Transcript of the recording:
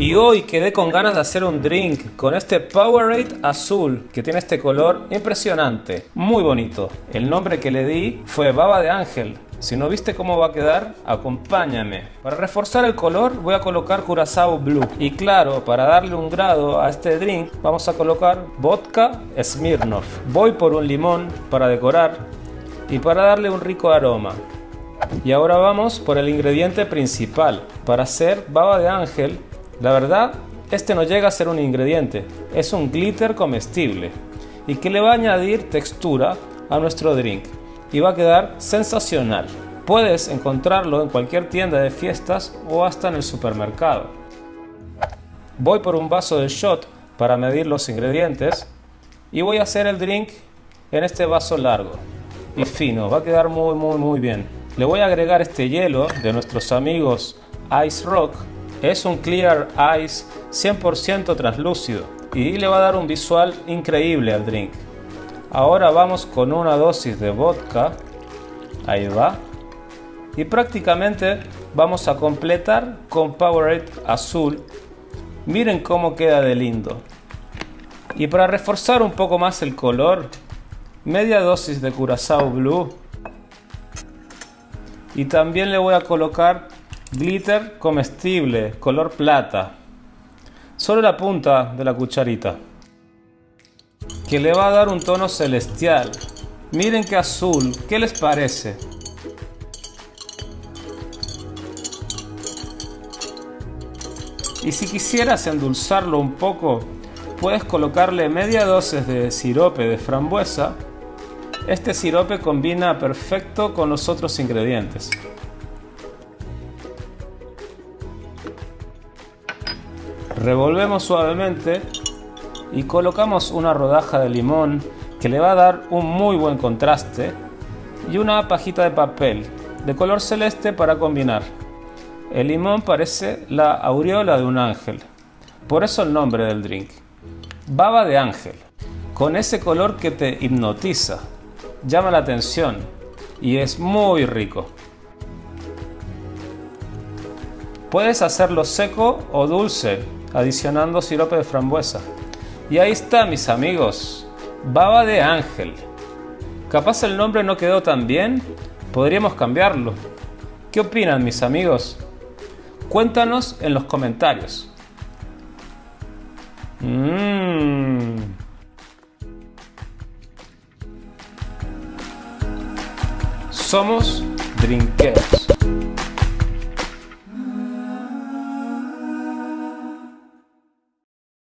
Y hoy quedé con ganas de hacer un drink con este Powerade azul que tiene este color impresionante, muy bonito. El nombre que le di fue Baba de Ángel. Si no viste cómo va a quedar, acompáñame. Para reforzar el color voy a colocar Curazao Blue. Y claro, para darle un grado a este drink vamos a colocar vodka Smirnoff. Voy por un limón para decorar y para darle un rico aroma. Y ahora vamos por el ingrediente principal. Para hacer Baba de Ángel, la verdad, este no llega a ser un ingrediente, es un glitter comestible y que le va a añadir textura a nuestro drink y va a quedar sensacional. Puedes encontrarlo en cualquier tienda de fiestas o hasta en el supermercado. Voy por un vaso de shot para medir los ingredientes y voy a hacer el drink en este vaso largo y fino, va a quedar muy bien. Le voy a agregar este hielo de nuestros amigos Ice Rock. Es un Clear Ice 100% translúcido y le va a dar un visual increíble al drink. Ahora vamos con una dosis de vodka, ahí va, y prácticamente vamos a completar con Powerade azul. Miren cómo queda de lindo. Y para reforzar un poco más el color, media dosis de Curazao Blue y también le voy a colocar glitter comestible, color plata. Solo la punta de la cucharita. Que le va a dar un tono celestial. Miren qué azul, ¿qué les parece? Y si quisieras endulzarlo un poco, puedes colocarle media dosis de sirope de frambuesa. Este sirope combina perfecto con los otros ingredientes. Revolvemos suavemente y colocamos una rodaja de limón que le va a dar un muy buen contraste y una pajita de papel de color celeste para combinar. El limón parece la aureola de un ángel, por eso el nombre del drink, Baba de Ángel, con ese color que te hipnotiza, llama la atención y es muy rico. Puedes hacerlo seco o dulce, adicionando sirope de frambuesa. Y ahí está, mis amigos, Baba de Ángel. Capaz el nombre no quedó tan bien, podríamos cambiarlo. ¿Qué opinan, mis amigos? Cuéntanos en los comentarios. Somos drinkeros.